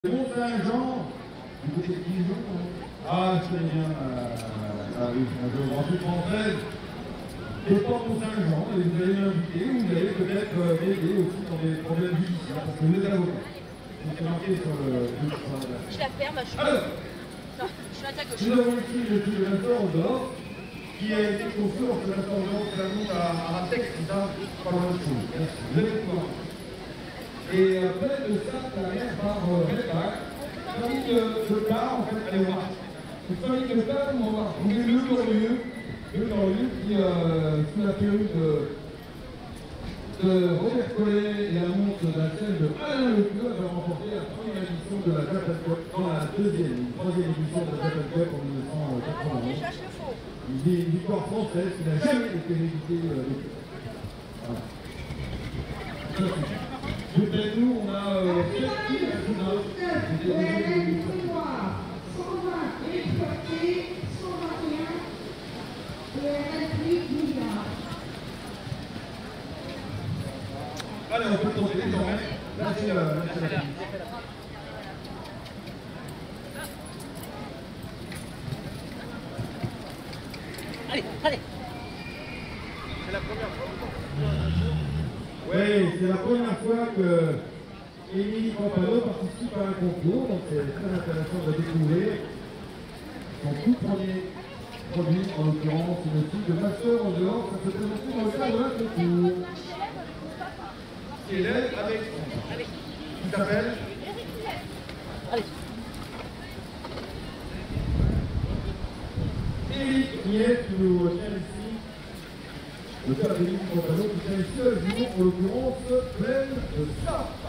Mont-Saint-Jean, du côté de Dijon. Ah, je connais bien la géographie française. Et pas Mont-Saint-Jean, et vous allez m'inviter, ou vous allez peut-être m'aider aussi dans des problèmes judiciaires, parce que vous êtes avocat. C'est marqué sur le. Je la ferme, je suis. Alors, non, je suis à ta gauche. nous avons ici le restaurant d'or, qui a été construit en ce restaurant d'or, ça monte à texte, c'est ça, pas loin de chose. Merci. Vous allez pouvoir. Et après de ça, ça vient par Redback. Famille de Bar, en fait, allez voir. Une famille de Bar, on va voir. Donc, le Glorieux qui, sous la perruque de Robert Collet et la montre d'un scène de Alain Leclerc, va remporter la première édition de la Japan Cup, dans la troisième édition de la Japan Cup en 1991. Une victoire française qui n'a jamais été rééditée depuis. Voilà. Peut-être nous, on a 7 filles à tout d'un. 120 exportés, 121 milliards. Allez, on peut tenter désormais. Lâchez la piste. Allez, allez. C'est la première fois. Oui, c'est la première fois que Émilie Pampano participe à un concours, donc c'est très intéressant de découvrir son tout premier produit, en l'occurrence une fille de master en dehors, ça se présente dans le cadre d'un concours. Qui est l'aide avec qui s'appelle Allez. Eric Niette, qui nous tient ici. Le père d'Émilie Pampano qui tient ici, en l'occurrence pleine de ça.